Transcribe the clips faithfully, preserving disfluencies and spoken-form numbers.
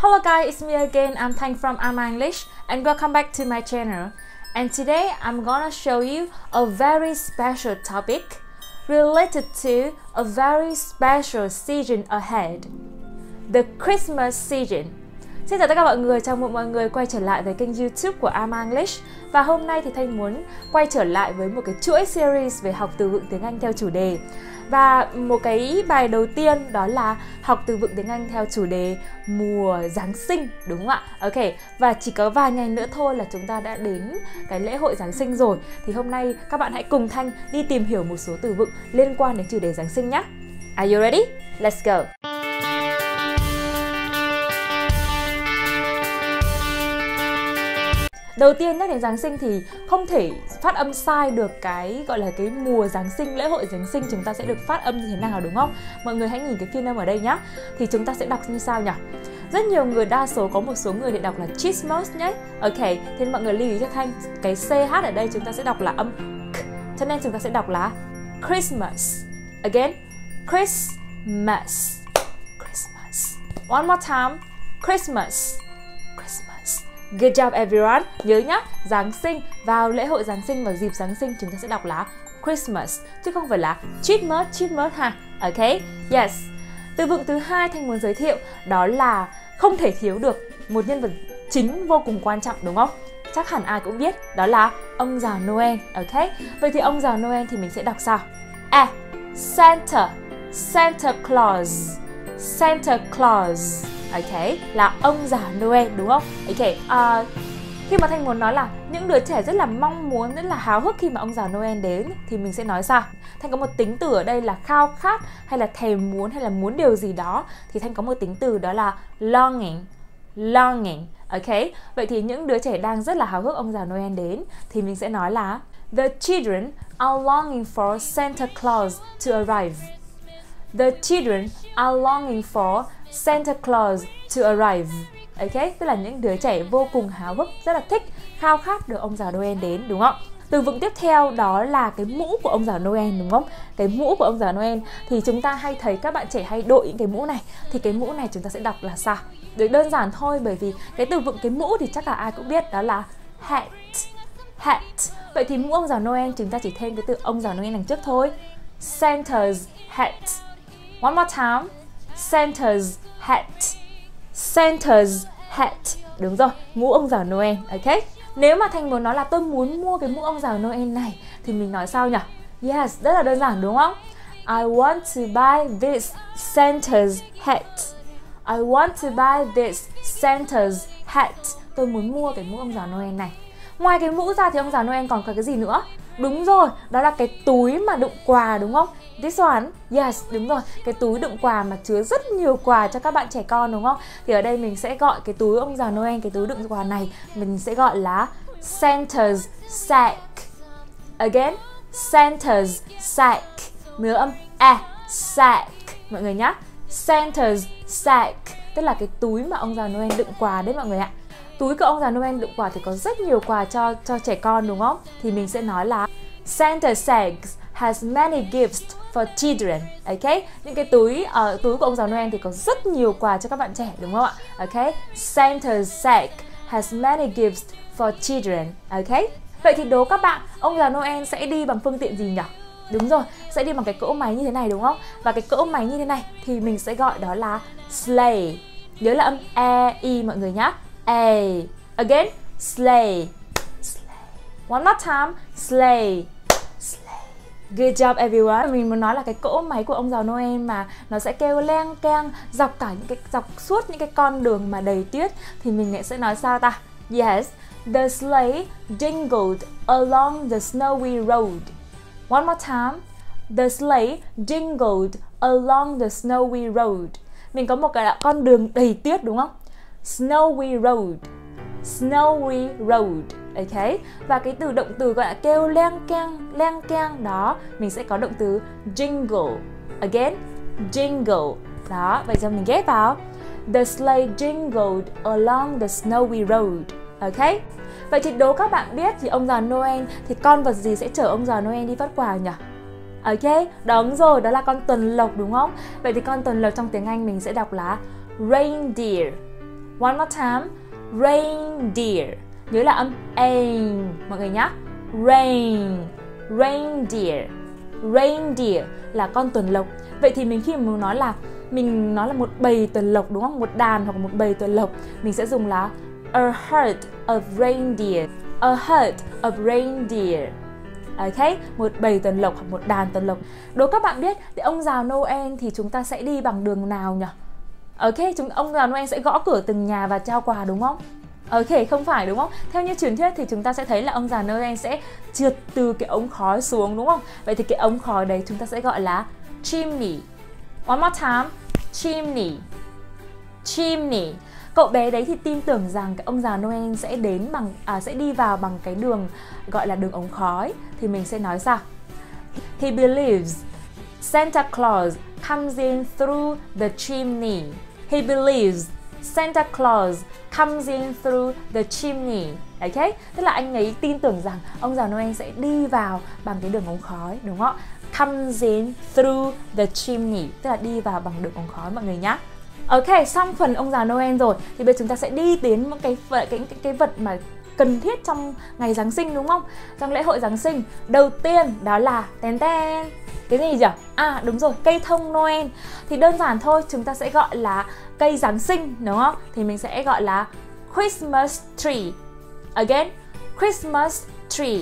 Hello guys, it's me again. I'm Thanh from Ama English and welcome back to my channel. And today I'm gonna show you a very special topic related to a very special season ahead. The Christmas season. Xin chào tất cả mọi người, chào mừng mọi người quay trở lại với kênh YouTube của Ama English. Và hôm nay thì Thanh muốn quay trở lại với một cái chuỗi series về học từ vựng tiếng Anh theo chủ đề. Và một cái bài đầu tiên đó là học từ vựng tiếng Anh theo chủ đề mùa Giáng sinh, đúng không ạ? Ok, và chỉ có vài ngày nữa thôi là chúng ta đã đến cái lễ hội Giáng sinh rồi. Thì hôm nay các bạn hãy cùng Thanh đi tìm hiểu một số từ vựng liên quan đến chủ đề Giáng sinh nhé. Are you ready? Let's go! Đầu tiên nhắc đến Giáng sinh thì không thể phát âm sai được cái gọi là cái mùa Giáng sinh, lễ hội Giáng sinh chúng ta sẽ được phát âm như thế nào, đúng không? Mọi người hãy nhìn cái phiên âm ở đây nhá. Thì chúng ta sẽ đọc như sau nhỉ? Rất nhiều người, đa số có một số người thì đọc là Christmas nhé. Ok, thì mọi người lưu ý cho Thanh, cái ch ở đây chúng ta sẽ đọc là âm k, cho nên chúng ta sẽ đọc là Christmas. Again, Christmas. Christmas. One more time, Christmas. Good job everyone. Nhớ nhá, Giáng sinh, vào lễ hội Giáng sinh và dịp Giáng sinh chúng ta sẽ đọc là Christmas chứ không phải là Christmas, Christmas ha. Ok, yes. Từ vựng thứ hai Thanh muốn giới thiệu đó là không thể thiếu được một nhân vật chính vô cùng quan trọng, đúng không? Chắc hẳn ai cũng biết, đó là ông già Noel. Ok, vậy thì ông già Noel thì mình sẽ đọc sao? À, Santa, Santa Claus, Santa Claus. Ok, là ông già Noel, đúng không? Ok, uh, khi mà Thanh muốn nói là những đứa trẻ rất là mong muốn, rất là háo hức khi mà ông già Noel đến thì mình sẽ nói sao? Thanh có một tính từ ở đây là khao khát hay là thèm muốn hay là muốn điều gì đó, thì Thanh có một tính từ đó là longing. Longing. Ok, vậy thì những đứa trẻ đang rất là háo hức ông già Noel đến thì mình sẽ nói là The children are longing for Santa Claus to arrive. The children are longing for Santa Claus to arrive. Ok, tức là những đứa trẻ vô cùng háo hức, rất là thích, khao khát được ông già Noel đến, đúng không? Từ vựng tiếp theo đó là cái mũ của ông già Noel, đúng không? Cái mũ của ông già Noel thì chúng ta hay thấy các bạn trẻ hay đội những cái mũ này. Thì cái mũ này chúng ta sẽ đọc là sao? Được, đơn giản thôi, bởi vì cái từ vựng cái mũ thì chắc là ai cũng biết, đó là hat. Hat. Vậy thì mũ ông già Noel chúng ta chỉ thêm cái từ ông già Noel đằng trước thôi. Santa's hat. One more time. Santa's hat. Santa's hat. Đúng rồi, mũ ông già Noel. Ok. Nếu mà Thanh muốn nói là tôi muốn mua cái mũ ông già Noel này thì mình nói sao nhỉ? Yes, rất là đơn giản, đúng không? I want to buy this Santa's hat. I want to buy this Santa's hat. Tôi muốn mua cái mũ ông già Noel này. Ngoài cái mũ ra thì ông già Noel còn có cái gì nữa? Đúng rồi, đó là cái túi mà đựng quà, đúng không? This one, yes, đúng rồi, cái túi đựng quà mà chứa rất nhiều quà cho các bạn trẻ con, đúng không? Thì ở đây mình sẽ gọi cái túi ông già Noel, cái túi đựng quà này mình sẽ gọi là Santa's sack. Again, Santa's sack. Nhớ âm a, sack mọi người nhá. Santa's sack, tức là cái túi mà ông già Noel đựng quà đấy mọi người ạ. Túi của ông già Noel đựng quà thì có rất nhiều quà cho cho trẻ con, đúng không? Thì mình sẽ nói là Santa's sack has many gifts for children. Ok, những cái túi ở uh, túi của ông già Noel thì có rất nhiều quà cho các bạn trẻ, đúng không ạ? Ok, Santa's sack has many gifts for children. Ok, vậy thì đố các bạn, ông già Noel sẽ đi bằng phương tiện gì nhỉ? Đúng rồi, sẽ đi bằng cái cỗ máy như thế này, đúng không? Và cái cỗ máy như thế này thì mình sẽ gọi đó là sleigh. Nhớ là âm e i mọi người nhá. A. Again, sleigh. Sleigh. One more time, sleigh. Sleigh. Good job everyone. Mình muốn nói là cái cỗ máy của ông già Noel mà nó sẽ kêu leng keng dọc cả những cái dọc suốt những cái con đường mà đầy tuyết thì mình sẽ nói sao ta? Yes, the sleigh jingled along the snowy road. One more time, the sleigh jingled along the snowy road. Mình có một cái con đường đầy tuyết, đúng không? Snowy road. Snowy road. Ok. Và cái từ động từ gọi là kêu leng keng, leng keng đó, mình sẽ có động từ jingle. Again, jingle. Đó, vậy giờ mình ghép vào. The sleigh jingled along the snowy road. Ok. Vậy thì đố các bạn biết thì ông già Noel thì con vật gì sẽ chở ông già Noel đi phát quà nhỉ? Ok, đúng rồi, đó là con tuần lộc, đúng không? Vậy thì con tuần lộc trong tiếng Anh mình sẽ đọc là reindeer. One more time. Reindeer. Nhớ là âm ain mọi người nhé. Rain. Reindeer. Reindeer là con tuần lộc. Vậy thì mình khi mà muốn nói là mình nói là một bầy tuần lộc đúng không? Một đàn hoặc một bầy tuần lộc, mình sẽ dùng là a herd of reindeer. A herd of reindeer. Ok, một bầy tuần lộc hoặc một đàn tuần lộc. Đố các bạn biết thì ông già Noel thì chúng ta sẽ đi bằng đường nào nhỉ? Ok, chúng ông già Noel sẽ gõ cửa từng nhà và trao quà đúng không? Ok, không phải đúng không? Theo như truyền thuyết thì chúng ta sẽ thấy là ông già Noel sẽ trượt từ cái ống khói xuống đúng không? Vậy thì cái ống khói đấy chúng ta sẽ gọi là chimney. One more time. Chimney. Chimney. Cậu bé đấy thì tin tưởng rằng cái ông già Noel sẽ đến bằng à, sẽ đi vào bằng cái đường gọi là đường ống khói, thì mình sẽ nói sao? He believes Santa Claus comes in through the chimney. He believes Santa Claus comes in through the chimney. Ok, tức là anh ấy tin tưởng rằng ông già Noel sẽ đi vào bằng cái đường ống khói, đúng không? Comes in through the chimney, tức là đi vào bằng đường ống khói mọi người nhé. Ok, xong phần ông già Noel rồi thì bây giờ chúng ta sẽ đi đến một cái cái cái cái vật mà cần thiết trong ngày Giáng sinh đúng không? Trong lễ hội Giáng sinh. Đầu tiên đó là ten ten. Cái gì nhỉ? À đúng rồi, cây thông Noel. Thì đơn giản thôi, chúng ta sẽ gọi là cây Giáng sinh đúng không? Thì mình sẽ gọi là Christmas tree. Again, Christmas tree.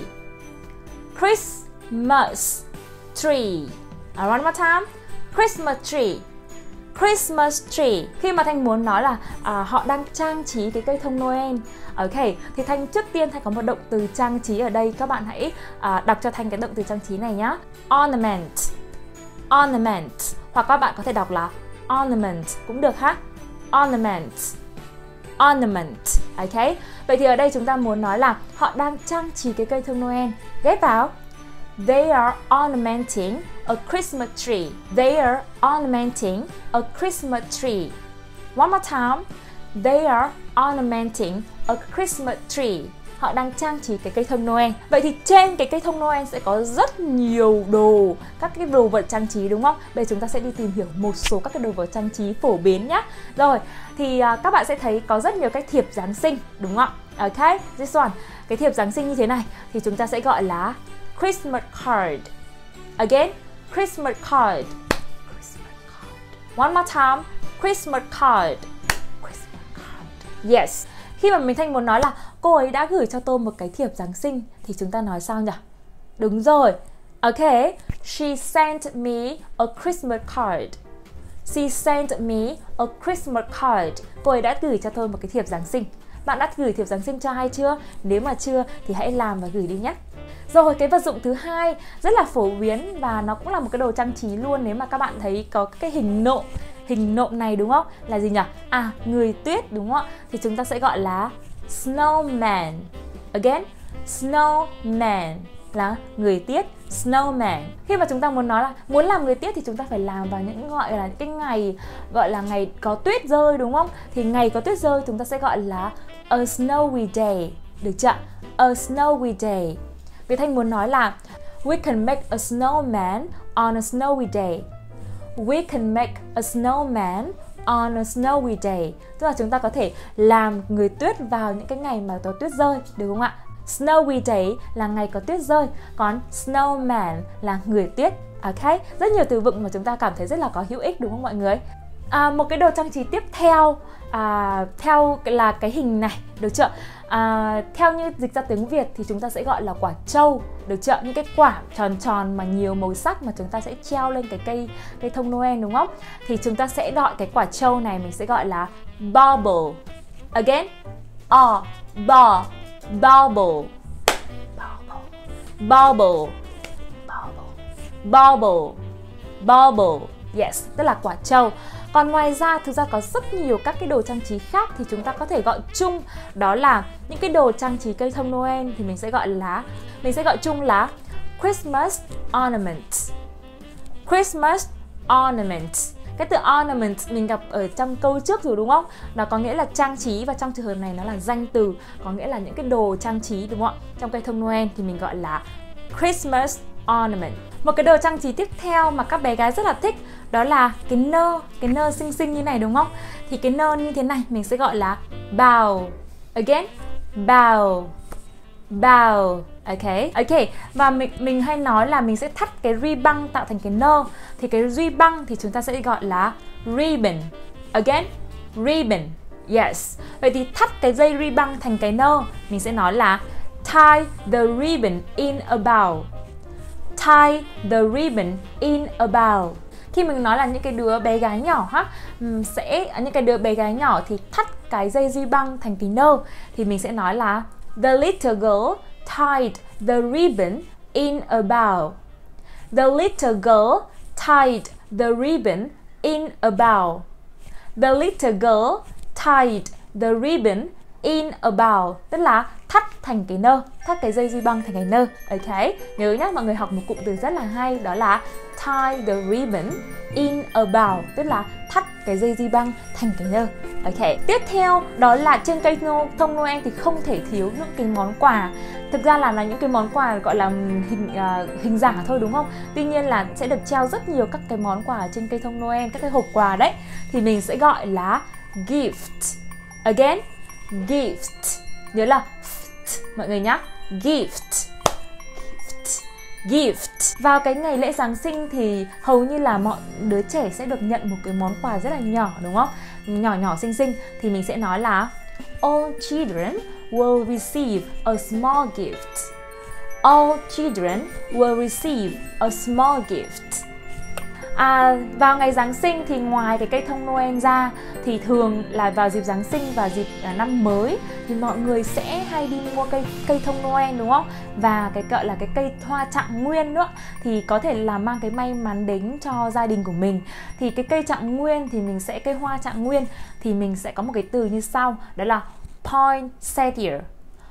Christmas tree. One more time. Christmas tree. Christmas tree. Khi mà Thanh muốn nói là à, họ đang trang trí cái cây thông Noel, ok, thì Thanh trước tiên Thanh có một động từ trang trí ở đây. Các bạn hãy à, đọc cho Thanh cái động từ trang trí này nhá. Ornament. Ornament. Hoặc các bạn có thể đọc là ornament cũng được ha. Ornament. Ornament. Ok. Vậy thì ở đây chúng ta muốn nói là họ đang trang trí cái cây thông Noel. Ghép vào. They are ornamenting a Christmas tree. They are ornamenting a Christmas tree. One more time. They are ornamenting a Christmas tree. Họ đang trang trí cái cây thông Noel. Vậy thì trên cái cây thông Noel sẽ có rất nhiều đồ, các cái đồ vật trang trí đúng không? Bây giờ chúng ta sẽ đi tìm hiểu một số các cái đồ vật trang trí phổ biến nhé. Rồi, thì uh, các bạn sẽ thấy có rất nhiều cái thiệp Giáng sinh đúng không ạ? Ok, this one. Cái thiệp Giáng sinh như thế này thì chúng ta sẽ gọi là Christmas card. Again, Christmas card. Christmas card. One more time. Christmas card. Christmas card. Yes. Khi mà mình Thanh muốn nói là cô ấy đã gửi cho tôi một cái thiệp Giáng sinh thì chúng ta nói sao nhỉ? Đúng rồi. Ok. She sent me a Christmas card. She sent me a Christmas card. Cô ấy đã gửi cho tôi một cái thiệp Giáng sinh. Bạn đã gửi thiệp Giáng sinh cho ai chưa? Nếu mà chưa thì hãy làm và gửi đi nhé. Rồi, cái vật dụng thứ hai rất là phổ biến và nó cũng là một cái đồ trang trí luôn. Nếu mà các bạn thấy có cái hình nộm, hình nộm này đúng không? Là gì nhỉ? À, người tuyết đúng không ạ? Thì chúng ta sẽ gọi là snowman. Again, snowman là người tuyết, snowman. Khi mà chúng ta muốn nói là muốn làm người tuyết thì chúng ta phải làm vào những gọi là những cái ngày gọi là ngày có tuyết rơi đúng không? Thì ngày có tuyết rơi chúng ta sẽ gọi là a snowy day. Được chưa? A snowy day. Vì Thanh muốn nói là we can make a snowman on a snowy day. We can make a snowman on a snowy day. Tức là chúng ta có thể làm người tuyết vào những cái ngày mà có tuyết rơi, được không ạ? Snowy day là ngày có tuyết rơi, còn snowman là người tuyết. Ok, rất nhiều từ vựng mà chúng ta cảm thấy rất là có hữu ích đúng không mọi người? À, một cái đồ trang trí tiếp theo à, theo là cái hình này, được chưa? À, theo như dịch ra tiếng Việt thì chúng ta sẽ gọi là quả trâu, được chưa? Những cái quả tròn tròn mà nhiều màu sắc mà chúng ta sẽ treo lên cái cây cây thông Noel đúng không? Thì chúng ta sẽ gọi cái quả trâu này mình sẽ gọi là bauble. Again, o bo bauble, bauble, bauble, bauble. Yes, tức là quả trâu. Còn ngoài ra thực ra có rất nhiều các cái đồ trang trí khác thì chúng ta có thể gọi chung đó là những cái đồ trang trí cây thông Noel thì mình sẽ gọi là mình sẽ gọi chung là Christmas ornament. Christmas ornament. Cái từ ornament mình gặp ở trong câu trước rồi đúng không? Nó có nghĩa là trang trí và trong trường hợp này nó là danh từ, có nghĩa là những cái đồ trang trí đúng không ạ? Trong cây thông Noel thì mình gọi là Christmas ornament. Một cái đồ trang trí tiếp theo mà các bé gái rất là thích đó là cái nơ, cái nơ xinh xinh như này đúng không? Thì cái nơ như thế này mình sẽ gọi là bow. Again, bow, bow. Ok, ok. Và mình mình hay nói là mình sẽ thắt cái ri băng tạo thành cái nơ. Thì cái ri băng thì chúng ta sẽ gọi là ribbon. Again, ribbon. Yes. Vậy thì thắt cái dây ri băng thành cái nơ, mình sẽ nói là tie the ribbon in a bow. Tie the ribbon in a bow. Khi mình nói là những cái đứa bé gái nhỏ ha, sẽ những cái đứa bé gái nhỏ thì thắt cái dây ri băng thành cái nơ thì mình sẽ nói là the little girl tied the ribbon in a bow. The little girl tied the ribbon in a bow. The little girl tied the ribbon in a bow. Tức là thắt thành cái nơ, thắt cái dây ri băng thành cái nơ. Ok, nhớ nhá, mọi người học một cụm từ rất là hay, đó là tie the ribbon in a bow, tức là thắt cái dây ri băng thành cái nơ. Ok, tiếp theo đó là trên cây thông Noel thì không thể thiếu những cái món quà. Thực ra là là những cái món quà gọi là hình uh, hình giả thôi đúng không? Tuy nhiên là sẽ được treo rất nhiều các cái món quà trên cây thông Noel, các cái hộp quà đấy. Thì mình sẽ gọi là gift. Again, gift. Nhớ là mọi người nhá, gift. Gift. Gift. Vào cái ngày lễ Giáng sinh thì hầu như là mọi đứa trẻ sẽ được nhận một cái món quà rất là nhỏ đúng không? Nhỏ nhỏ xinh xinh thì mình sẽ nói là all children will receive a small gift. All children will receive a small gift. À, vào ngày Giáng sinh thì ngoài cái cây thông Noel ra thì thường là vào dịp Giáng sinh và dịp à, năm mới thì mọi người sẽ hay đi mua cây cây thông Noel đúng không? Và cái gọi là cái cây hoa trạng nguyên nữa thì có thể là mang cái may mắn đến cho gia đình của mình. Thì cái cây trạng nguyên thì mình sẽ cây hoa trạng nguyên thì mình sẽ có một cái từ như sau, đó là poinsettia.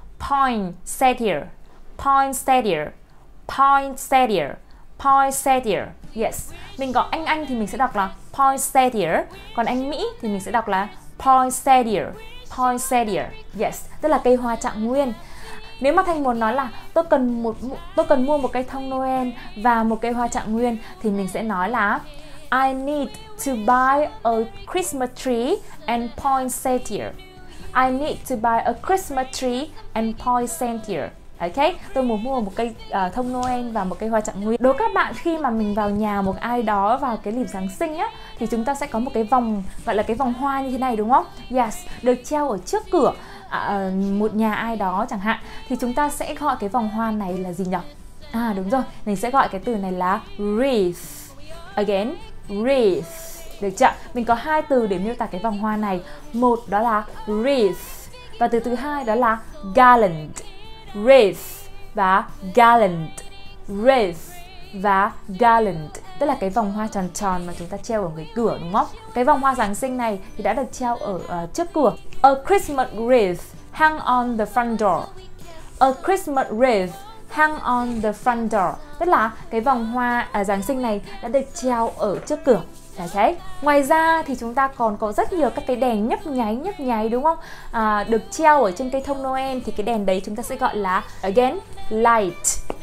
Poinsettia. Poinsettia. Poinsettia. Poinsettia. Yes. Mình có anh Anh thì mình sẽ đọc là poinsettia, còn anh Mỹ thì mình sẽ đọc là poinsettia. Poinsettia. Yes, tức là cây hoa trạng nguyên. Nếu mà Thanh muốn nói là tôi cần một tôi cần mua một cây thông Noel và một cây hoa trạng nguyên thì mình sẽ nói là I need to buy a Christmas tree and poinsettia. I need to buy a Christmas tree and poinsettia. Ok, tôi muốn mua một cây uh, thông Noel và một cây hoa trạng nguyên. Đối với các bạn, khi mà mình vào nhà một ai đó vào cái dịp Giáng sinh á, thì chúng ta sẽ có một cái vòng gọi là cái vòng hoa như thế này đúng không? Yes, được treo ở trước cửa uh, một nhà ai đó chẳng hạn. Thì chúng ta sẽ gọi cái vòng hoa này là gì nhỉ? À đúng rồi, mình sẽ gọi cái từ này là wreath. Again, wreath. Được chưa? Mình có hai từ để miêu tả cái vòng hoa này. Một đó là wreath và từ thứ hai đó là garland. Wreath và garland. Wreath và garland, tức là cái vòng hoa tròn tròn mà chúng ta treo ở ngoài cửa đúng không? Cái vòng hoa Giáng sinh này thì đã được treo ở uh, trước cửa. A Christmas wreath hang on the front door. A Christmas wreath hang on the front door, tức là cái vòng hoa à, Giáng sinh này đã được treo ở trước cửa. Okay. Ngoài ra thì chúng ta còn có rất nhiều các cái đèn nhấp nháy nhấp nháy đúng không? À, được treo ở trên cây thông Noel thì cái đèn đấy chúng ta sẽ gọi là again light.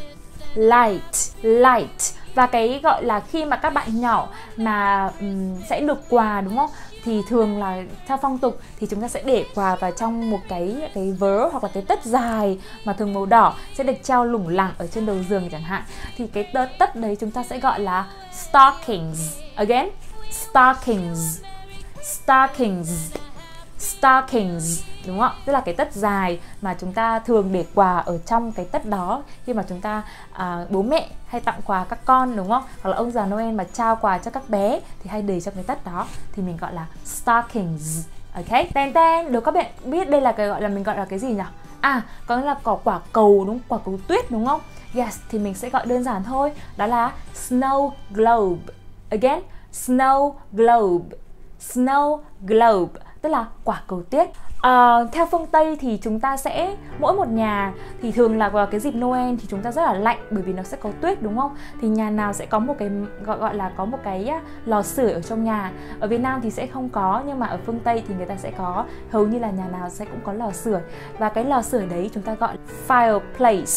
Light, light. Và cái gọi là khi mà các bạn nhỏ mà um, sẽ được quà đúng không? Thì thường là theo phong tục thì chúng ta sẽ để quà vào trong một cái cái vớ hoặc là cái tất dài mà thường màu đỏ sẽ được treo lủng lẳng ở trên đầu giường chẳng hạn. Thì cái tất, tất đấy chúng ta sẽ gọi là stockings. Again, stockings. Stockings. Stockings, đúng không? Tức là cái tất dài mà chúng ta thường để quà ở trong cái tất đó khi mà chúng ta à, bố mẹ hay tặng quà các con đúng không? Hoặc là ông già Noel mà trao quà cho các bé thì hay để trong cái tất đó thì mình gọi là stockings. Ok, ten ten, nếu các bạn biết đây là cái gọi là mình gọi là cái gì nhỉ? À, có nghĩa là có quả cầu đúng, quả cầu tuyết đúng không? Yes, thì mình sẽ gọi đơn giản thôi, đó là snow globe. Again, snow globe. Snow globe, tức là quả cầu tuyết. À, theo phương Tây thì chúng ta sẽ mỗi một nhà thì thường là vào cái dịp Noel thì chúng ta rất là lạnh bởi vì nó sẽ có tuyết đúng không? Thì nhà nào sẽ có một cái gọi gọi là có một cái lò sưởi ở trong nhà. Ở Việt Nam thì sẽ không có, nhưng mà ở phương Tây thì người ta sẽ có, hầu như là nhà nào sẽ cũng có lò sưởi. Và cái lò sưởi đấy chúng ta gọi fireplace.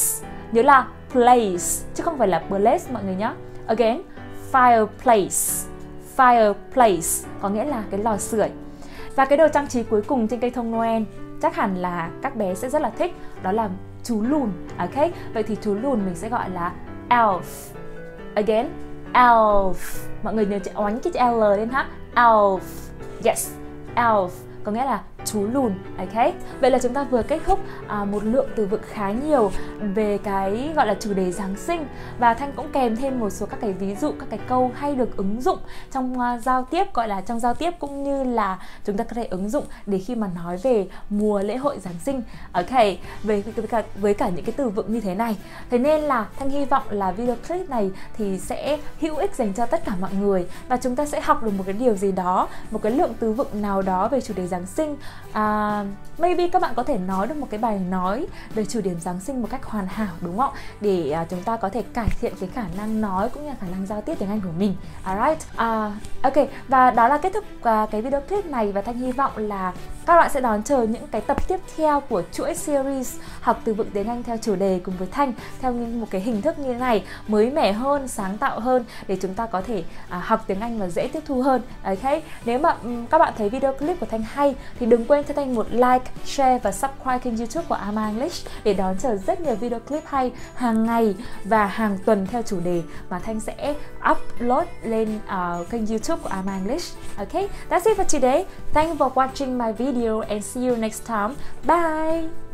nhớ là place chứ không phải là place mọi người nhé. Again, fireplace, fireplace có nghĩa là cái lò sưởi. Và cái đồ trang trí cuối cùng trên cây thông Noel chắc hẳn là các bé sẽ rất là thích, đó là chú lùn. Ok, vậy thì chú lùn mình sẽ gọi là elf. Again, elf. Mọi người nhớ oánh cái L lên ha. Elf. Yes, elf có nghĩa là chú lùn. Ok, vậy là chúng ta vừa kết thúc à, một lượng từ vựng khá nhiều về cái gọi là chủ đề Giáng sinh, và Thanh cũng kèm thêm một số các cái ví dụ, các cái câu hay được ứng dụng trong uh, giao tiếp, gọi là trong giao tiếp cũng như là chúng ta có thể ứng dụng để khi mà nói về mùa lễ hội Giáng sinh. Ok, về với cả, với cả những cái từ vựng như thế này, thế nên là Thanh hy vọng là video clip này thì sẽ hữu ích dành cho tất cả mọi người, và chúng ta sẽ học được một cái điều gì đó, một cái lượng từ vựng nào đó về chủ đề Giáng sinh. À, maybe các bạn có thể nói được một cái bài nói về chủ điểm Giáng sinh một cách hoàn hảo, đúng không? Để uh, chúng ta có thể cải thiện cái khả năng nói cũng như là khả năng giao tiếp tiếng Anh của mình. Alright, uh, ok, và đó là kết thúc uh, cái video clip này, và Thanh hy vọng là các bạn sẽ đón chờ những cái tập tiếp theo của chuỗi series học từ vựng tiếng Anh theo chủ đề cùng với Thanh, theo một cái hình thức như thế này, mới mẻ hơn, sáng tạo hơn, để chúng ta có thể uh, học tiếng Anh và dễ tiếp thu hơn. Ok, nếu mà um, các bạn thấy video clip của Thanh hay thì đừng quên cho Thanh một like, share và subscribe kênh YouTube của Ama English để đón chờ rất nhiều video clip hay hàng ngày và hàng tuần theo chủ đề mà Thanh sẽ upload lên uh, kênh YouTube của Ama English. Okay, that's it for today. Thank you for watching my video and see you next time. Bye.